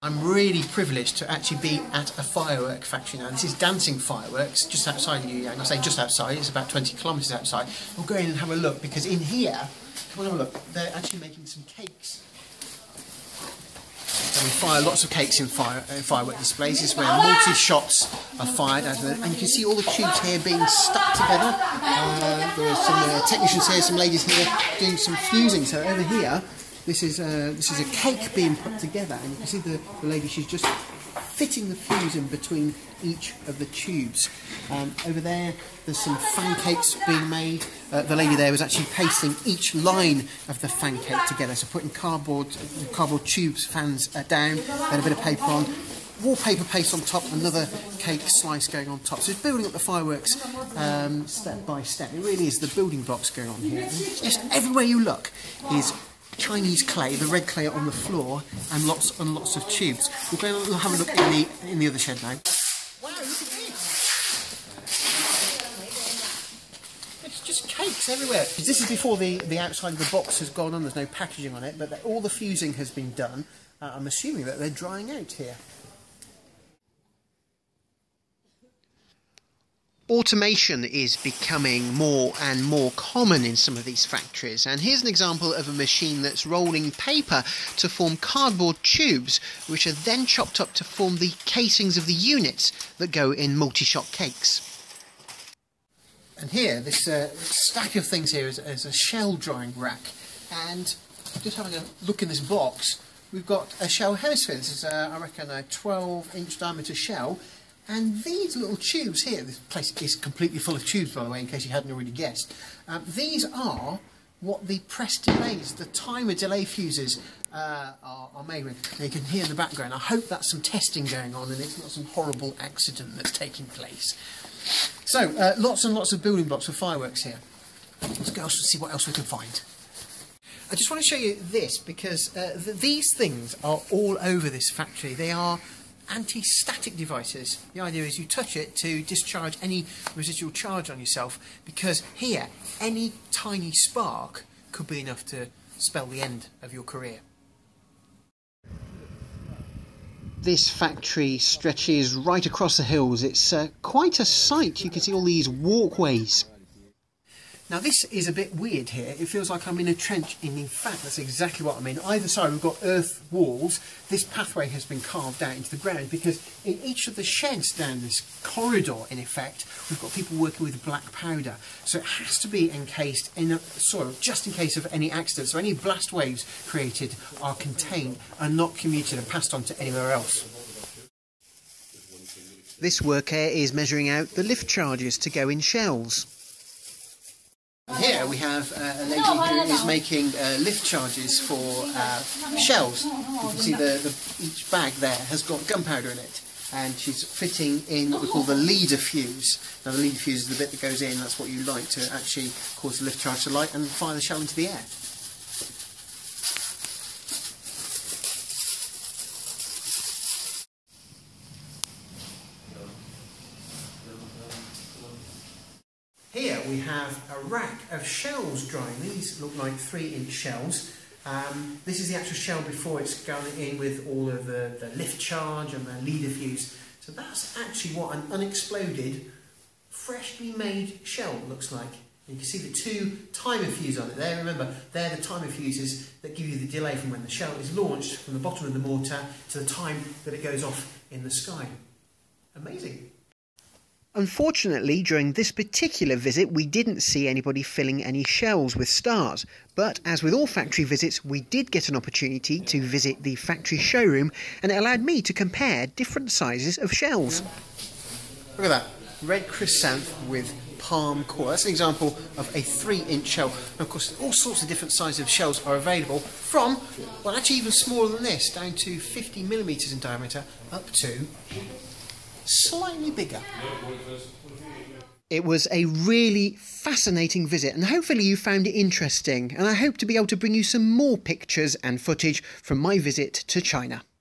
I'm really privileged to actually be at a firework factory now. This is dancing fireworks just outside Liuyang. I say just outside, it's about 20 kilometres outside. We'll go in and have a look because in here, come on, have a look, they're actually making some cakes. So we fire lots of cakes in firework displays. This is where multi-shots are fired out of it. And you can see all the tubes here being stuck together. There are some technicians here, some ladies here doing some fusing. So over here, this is a cake being put together, and you can see the lady, she's just fitting the fuse in between each of the tubes. Over there, there's some fan cakes being made. The lady there was actually pasting each line of the fan cake together, so putting cardboard tubes, fans down, then a bit of paper on, wallpaper paste on top, another cake slice going on top. So it's building up the fireworks step by step. It really is the building blocks going on here. And just everywhere you look is Chinese clay, the red clay on the floor, and lots of tubes. We'll go and have a look in the other shed now. Wow, look at this! It's just cakes everywhere. This is before the outside of the box has gone on. There's no packaging on it, but all the fusing has been done. I'm assuming that they're drying out here. Automation is becoming more and more common in some of these factories, and here's an example of a machine that's rolling paper to form cardboard tubes, which are then chopped up to form the casings of the units that go in multi-shot cakes. And here, this stack of things here is a shell drying rack, and just having a look in this box, we've got a shell hemisphere. This is, I reckon, a 12-inch diameter shell. And these little tubes here, this place is completely full of tubes, by the way, in case you hadn't already guessed. These are what the press delays, the timer delay fuses are made with. Now you can hear in the background. I hope that's some testing going on and it's not some horrible accident that's taking place. So, lots and lots of building blocks for fireworks here. Let's go and see what else we can find. I just want to show you this because these things are all over this factory. They are anti-static devices. The idea is you touch it to discharge any residual charge on yourself, because here any tiny spark could be enough to spell the end of your career. This factory stretches right across the hills. It's quite a sight. You can see all these walkways. Now this is a bit weird here. It feels like I'm in a trench, and in fact that's exactly what I mean. Either side we've got earth walls. This pathway has been carved out into the ground because in each of the sheds down this corridor, in effect, we've got people working with black powder. So it has to be encased in soil just in case of any accident. So any blast waves created are contained and not commuted and passed on to anywhere else. This worker is measuring out the lift charges to go in shells. Here we have a lady who is making lift charges for shells. You can see each bag there has got gunpowder in it, and she's fitting in what we call the leader fuse. Now the leader fuse is the bit that goes in, that's what you light to actually cause the lift charge to light and fire the shell into the air. Here we have a rack of shells drying. These look like 3-inch shells. This is the actual shell before it's gone in with all of the lift charge and the leader fuse. So that's actually what an unexploded, freshly made shell looks like. You can see the 2 timer fuses on it there. Remember, they're the timer fuses that give you the delay from when the shell is launched from the bottom of the mortar to the time that it goes off in the sky. Amazing. Unfortunately, during this particular visit, we didn't see anybody filling any shells with stars. But as with all factory visits, we did get an opportunity to visit the factory showroom, and it allowed me to compare different sizes of shells. Look at that. Red chrysanth with palm core. That's an example of a 3-inch shell. And of course, all sorts of different sizes of shells are available from, well, actually even smaller than this, down to 50mm in diameter, up to slightly bigger. It was a really fascinating visit, and hopefully you found it interesting, and I hope to be able to bring you some more pictures and footage from my visit to China.